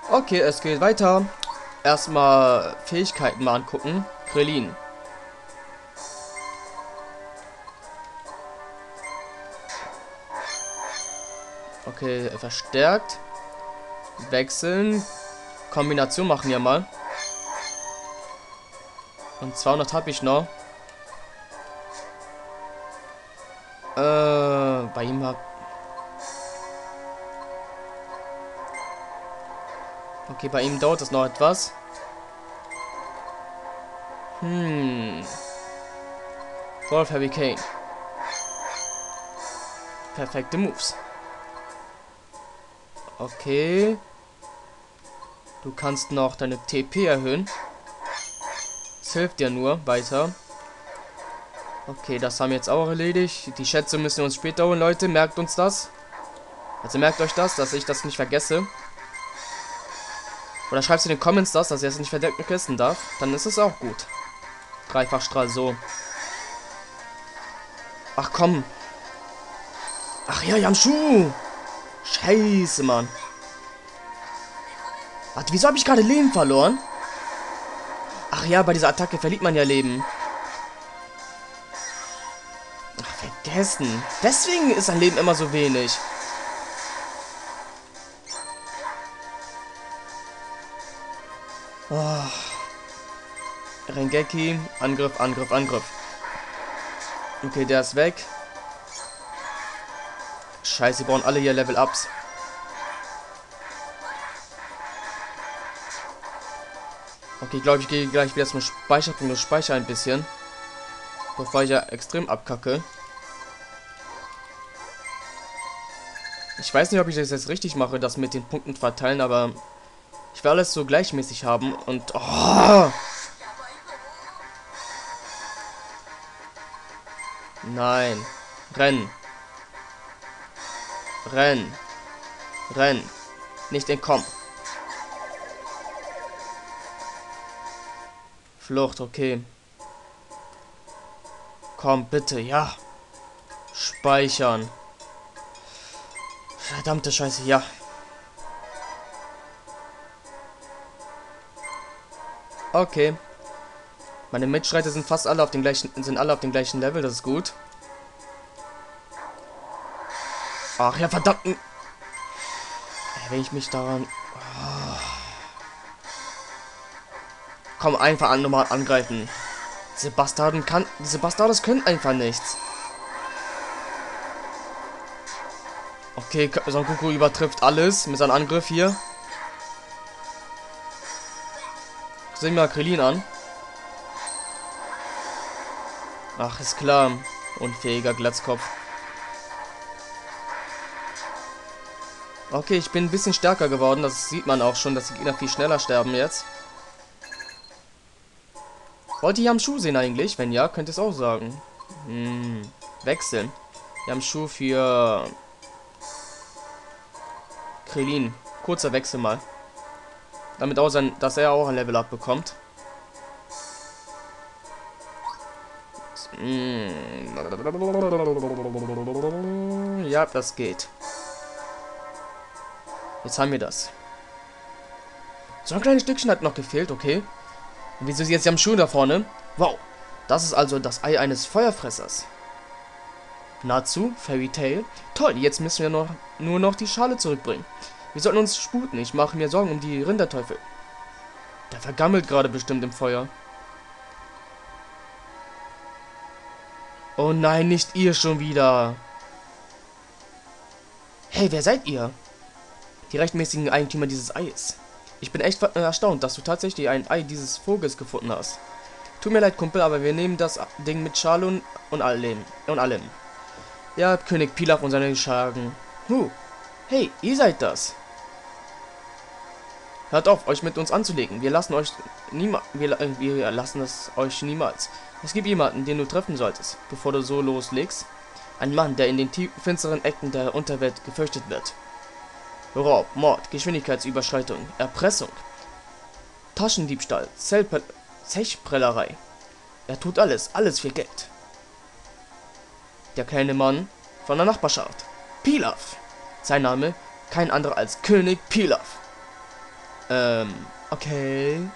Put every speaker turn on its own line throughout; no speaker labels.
Okay, es geht weiter. Erstmal Fähigkeiten mal angucken. Krillin. Okay, verstärkt. Wechseln. Kombination machen wir mal. Und 200 habe ich noch. Bei ihm hab... Okay, bei ihm dauert es noch etwas. Wolf Hurricane. Perfekte Moves. Okay. Du kannst noch deine TP erhöhen. Das hilft dir nur weiter. Okay, das haben wir jetzt auch erledigt. Die Schätze müssen wir uns später holen, Leute. Merkt uns das. Also merkt euch das, dass ich das nicht vergesse. Oder schreibt in den Comments das, dass ihr es nicht vergessen darf. Dann ist es auch gut. Dreifachstrahl so. Ach komm. Ach ja, Yamshu. Scheiße, Mann. Warte, wieso habe ich gerade Leben verloren? Ach ja, bei dieser Attacke verliert man ja Leben. Ach, vergessen. Deswegen ist ein Leben immer so wenig. Oh. Rengeki. Angriff, Angriff, Angriff. Okay, der ist weg. Scheiße, sie brauchen alle hier Level-Ups. Okay, ich glaube, ich gehe gleich wieder zum Speicherpunkt und speichere ein bisschen. Bevor ich ja extrem abkacke. Ich weiß nicht, ob ich das jetzt richtig mache, das mit den Punkten verteilen, aber ich will alles so gleichmäßig haben und... Oh! Nein. Rennen. Rennen. Rennen. Nicht entkommen. Flucht, okay. Komm, bitte, ja. Speichern. Verdammte Scheiße, ja. Okay. Meine Mitstreiter sind fast alle auf dem gleichen Level, das ist gut. Ach ja, verdammten. Wenn ich mich daran... Oh. Komm, einfach nochmal angreifen. Diese Bastardos können einfach nichts. Okay, Son Goku übertrifft alles mit seinem Angriff hier. Sehen wir mal Krillin an. Ach, ist klar. Unfähiger Glatzkopf. Okay, ich bin ein bisschen stärker geworden. Das sieht man auch schon, dass die Gegner viel schneller sterben jetzt. Wollt ihr Yamshu sehen eigentlich? Wenn ja, könnt ihr es auch sagen. Wechseln. Yamshu für Krillin. Kurzer Wechsel mal. Damit auch dass er auch ein Level Up bekommt. Ja, das geht. Jetzt haben wir das. So ein kleines Stückchen hat noch gefehlt, okay. Und wieso ist jetzt Yamshu da vorne? Wow, das ist also das Ei eines Feuerfressers. Natsu, Fairy Tail. Toll, jetzt müssen wir nur noch die Schale zurückbringen. Wir sollten uns sputen, ich mache mir Sorgen um die Rinderteufel. Der vergammelt gerade bestimmt im Feuer. Oh nein, nicht ihr schon wieder. Hey, wer seid ihr? Die rechtmäßigen Eigentümer dieses Eis. Ich bin echt erstaunt, dass du tatsächlich ein Ei dieses Vogels gefunden hast. Tut mir leid, Kumpel, aber wir nehmen das Ding mit Schale und allem. Ja, König Pilaf und seine Schergen. Hey, ihr seid das. Hört auf, euch mit uns anzulegen. Wir lassen es euch niemals. Es gibt jemanden, den du treffen solltest, bevor du so loslegst. Ein Mann, der in den finsteren Ecken der Unterwelt gefürchtet wird. Raub, Mord, Geschwindigkeitsüberschreitung, Erpressung, Taschendiebstahl, Zechprellerei. Er tut alles für Geld. Der kleine Mann von der Nachbarschaft. Pilaf. Sein Name, kein anderer als König Pilaf. Okay.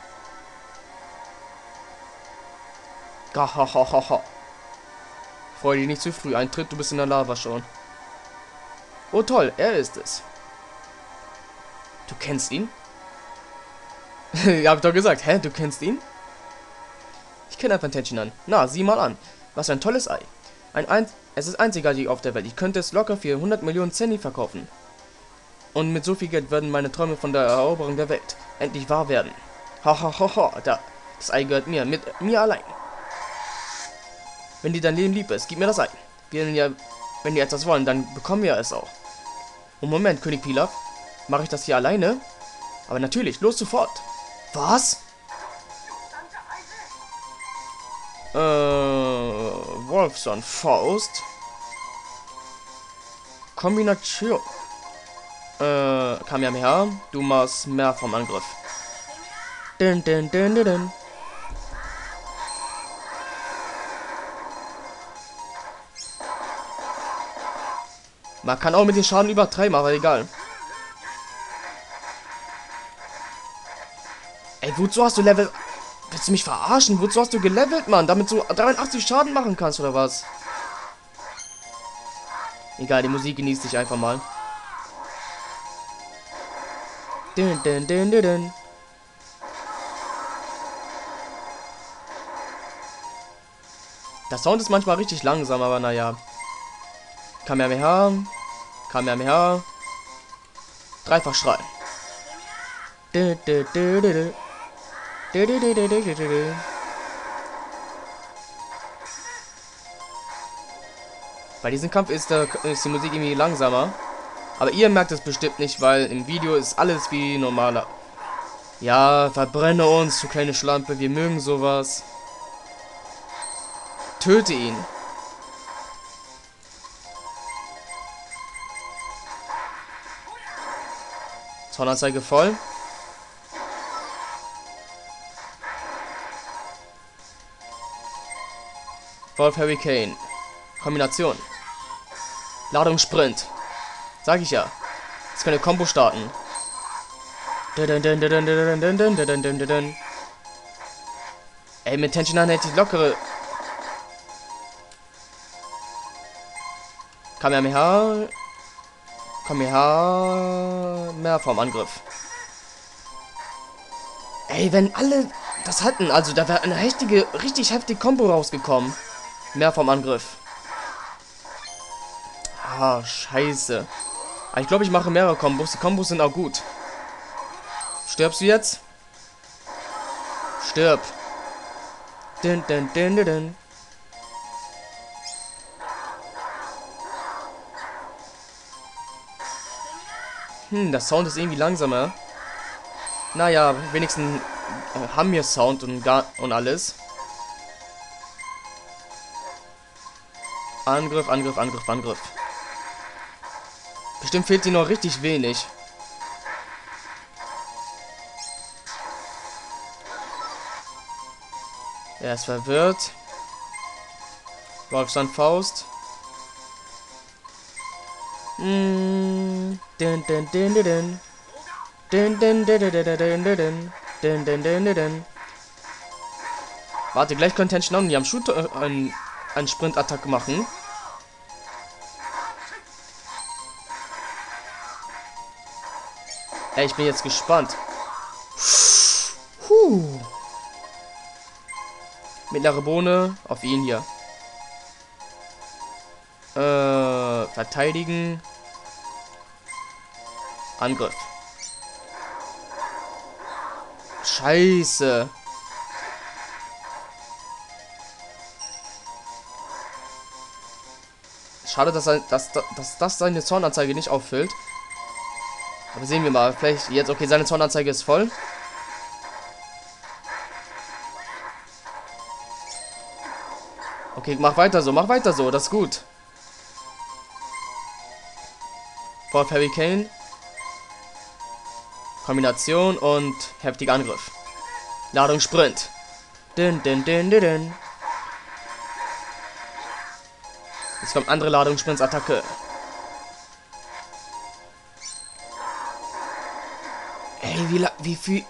Gahahaha. Freu dich nicht zu früh. Ein Tritt, du bist in der Lava schon. Oh toll, er ist es. Du kennst ihn? Ja, hab ich doch gesagt. Hä, du kennst ihn? Ich kenne einfach Tenshin an. Na, sieh mal an. Was für ein tolles Ei. Es ist einzigartig auf der Welt. Ich könnte es locker für 100 Millionen Zenny verkaufen. Und mit so viel Geld werden meine Träume von der Eroberung der Welt endlich wahr werden. Hahaha, das Ei gehört mir, mit mir allein. Wenn dir dein Leben lieb ist, gib mir das Ei. Wenn wir etwas wollen, dann bekommen wir es auch. Und Moment, König Pilaf. Mache ich das hier alleine? Aber natürlich, los sofort. Was? Wolfson Faust. Kombination. Kamehameha, du machst mehr vom Angriff. Dun, dun, dun, dun, dun. Man kann auch mit den Schaden übertreiben, aber egal. Ey, wozu hast du Level... Willst du mich verarschen? Wozu hast du gelevelt, Mann? Damit du 83 Schaden machen kannst, oder was? Egal, die Musik genießt dich einfach mal. Dun, dun, dun, dun, dun. Der Sound ist manchmal richtig langsam, aber naja. Kamehameha. Kamehameha. Dreifachstrahl. Du, du, du, du, du. Du, du, du, du, du, du, du. Bei diesem Kampf ist die Musik irgendwie langsamer. Aber ihr merkt es bestimmt nicht, weil im Video ist alles wie normaler. Ja, verbrenne uns, du kleine Schlampe, wir mögen sowas. Töte ihn. Zornanzeige voll. Wolf Hurricane. Kombination. Ladung Sprint. Sag ich ja. Jetzt können wir Combo starten. Ey, mit Tenshin Han hätte ich lockere. Kamehameha. Kamehameha. Mehr vom Angriff. Ey, wenn alle das hatten, also da wäre eine richtig heftige Combo rausgekommen. Mehr vom Angriff. Ah, scheiße. Aber ich glaube, ich mache mehrere Kombos. Die Kombos sind auch gut. Stirbst du jetzt? Stirb. Dun, dun, dun, dun, dun. Der Sound ist irgendwie langsamer. Naja, wenigstens haben wir Sound und alles. Angriff, Angriff, Angriff, Angriff. Bestimmt fehlt sie noch richtig wenig. Er ist verwirrt. Wolfsan Faust. Dun, dun, dun, dun, dun. Dun, dun, dun, dun, dun, dun, dun, dun, dun, dun, dun. Warte, gleich können Tenshin Han die am Shoot einen Sprint-Attacke machen. Ey, ich bin jetzt gespannt. Mittlere Bohne auf ihn hier. Verteidigen. Angriff. Scheiße. Schade, dass das seine Zornanzeige nicht auffüllt. Aber sehen wir mal. Vielleicht jetzt. Okay, seine Zornanzeige ist voll. Okay, mach weiter so. Mach weiter so. Das ist gut. Wolf Hurricane. Kombination und heftiger Angriff. Ladung Sprint. Dun, dun, dun, dun, dun. Jetzt kommt andere Ladung Sprints Attacke. Ey, Ey, wie viel...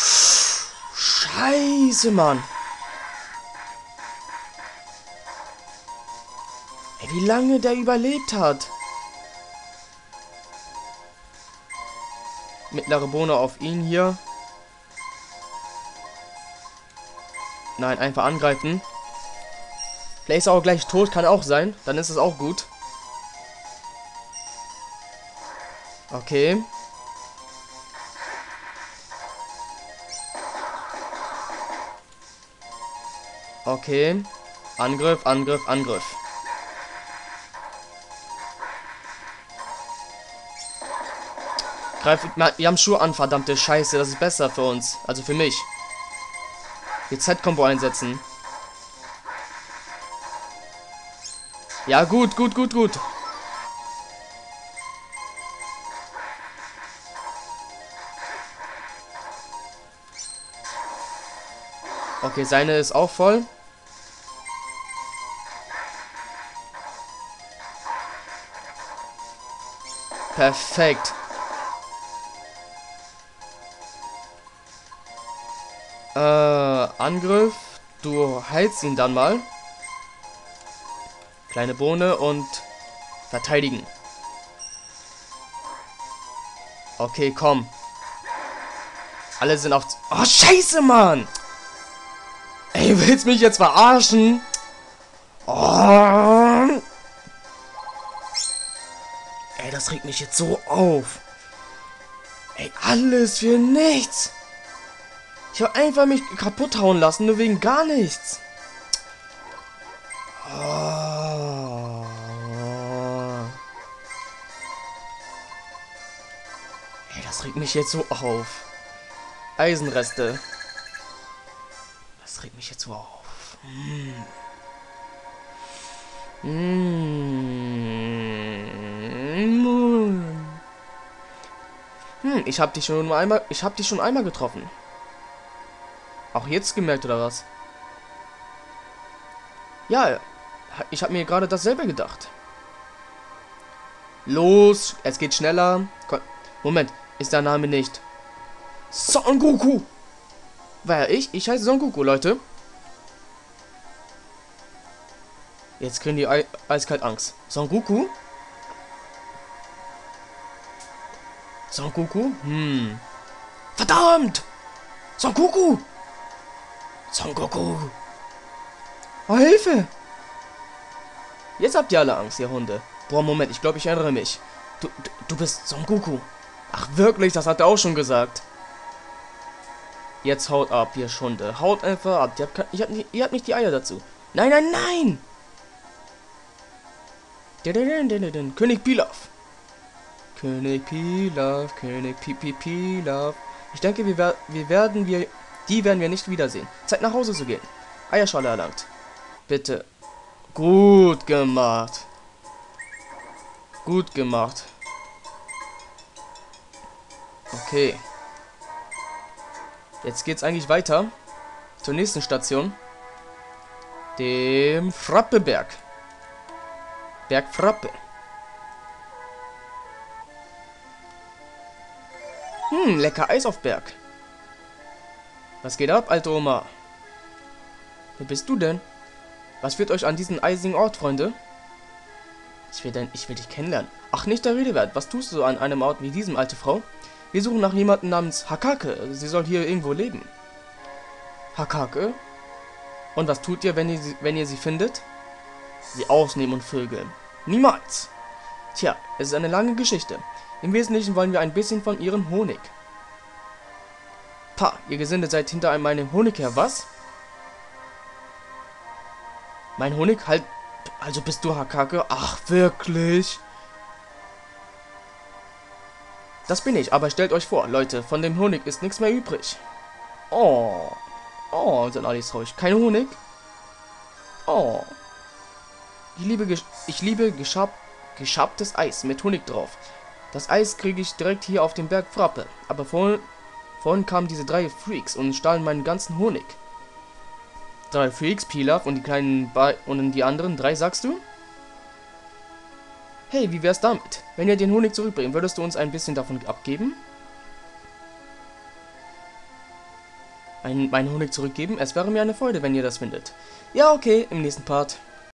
Scheiße, Mann. Ey, wie lange der überlebt hat. Mittlere Bohne auf ihn hier. Nein, einfach angreifen. Vielleicht ist er auch gleich tot, kann auch sein. Dann ist es auch gut. Okay. Okay. Angriff, Angriff, Angriff. Greif, wir haben Schuhe an, verdammte Scheiße. Das ist besser für uns. Also für mich. Die Z-Kombo einsetzen. Ja, gut, gut, gut, gut. Okay, seine ist auch voll. Perfekt. Angriff. Du heilst ihn dann mal. Kleine Bohne und verteidigen. Okay, komm. Alle sind auf... Oh, scheiße, Mann! Ey, willst mich jetzt verarschen? Oh. Ey, das regt mich jetzt so auf. Ey, alles für nichts. Ich habe einfach mich kaputt hauen lassen, nur wegen gar nichts. Oh. Ey, das regt mich jetzt so auf. Eisenreste. Das regt mich jetzt so auf. Ich habe dich schon einmal getroffen. Auch jetzt gemerkt, oder was? Ja, ich habe mir gerade dasselbe gedacht. Los, es geht schneller. Moment, ist der Name nicht Son Goku? Wer ich? Ich heiße Son Goku, Leute. Jetzt kriegen die eiskalt Angst. Son Goku? Son Goku? Verdammt! Son Goku! Son Goku! Oh, Hilfe! Jetzt habt ihr alle Angst, ihr Hunde. Boah, Moment, ich glaube, ich erinnere mich. Du bist Son Goku. Ach, wirklich? Das hat er auch schon gesagt. Jetzt haut ab, ihr Hunde. Haut einfach ab. Ihr habt nicht die Eier dazu. Nein, nein, nein! König Pilaf. König Pilaf, König Pilaf. Ich denke, die werden wir nicht wiedersehen. Zeit nach Hause zu gehen. Eierschale erlangt. Bitte. Gut gemacht. Gut gemacht. Okay. Jetzt geht's eigentlich weiter zur nächsten Station. Dem Frappeberg. Berg Frappe. Lecker Eis auf Berg. Was geht ab, alte Oma? Wer bist du denn? Was führt euch an diesen eisigen Ort, Freunde? Ich will dich kennenlernen. Ach, nicht der Rede wert. Was tust du an einem Ort wie diesem, alte Frau? Wir suchen nach jemandem namens Hakake. Sie soll hier irgendwo leben. Hakake? Und was tut ihr, wenn ihr sie findet? Sie ausnehmen und vögeln. Niemals. Tja, es ist eine lange Geschichte. Im Wesentlichen wollen wir ein bisschen von ihrem Honig. Pah, ihr Gesinde seid hinter meinem Honig her, was? Mein Honig? Halt, also bist du Hakake? Ach, wirklich? Das bin ich, aber stellt euch vor, Leute, von dem Honig ist nichts mehr übrig. Oh, sind alle traurig. Kein Honig? Oh. Ich liebe geschabtes Eis mit Honig drauf. Das Eis kriege ich direkt hier auf dem Berg Frappe. Aber vorhin kamen diese 3 Freaks und stahlen meinen ganzen Honig. 3 Freaks, Pilaf und die kleinen und die anderen 3, sagst du? Hey, wie wär's damit? Wenn ihr den Honig zurückbringt, würdest du uns ein bisschen davon abgeben? meinen Honig zurückgeben? Es wäre mir eine Freude, wenn ihr das findet. Ja, okay, im nächsten Part.